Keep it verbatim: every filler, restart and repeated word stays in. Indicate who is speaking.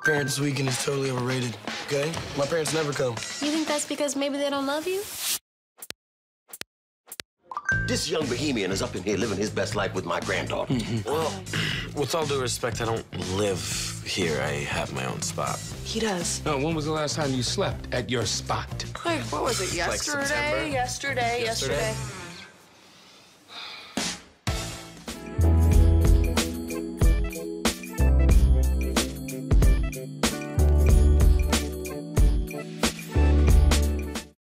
Speaker 1: Parents' weekend is totally overrated, okay? My parents never come.
Speaker 2: You think that's because maybe they don't love you?
Speaker 3: This young bohemian is up in here living his best life with my granddaughter.
Speaker 4: Mm-hmm. Well, with all due respect, I don't live here. I have my own spot.
Speaker 5: He does.
Speaker 6: No, when was the last time you slept at your spot?
Speaker 5: Like, what was it, yesterday?
Speaker 4: Like September?
Speaker 5: yesterday, yesterday,
Speaker 4: Yesterday?
Speaker 5: yesterday.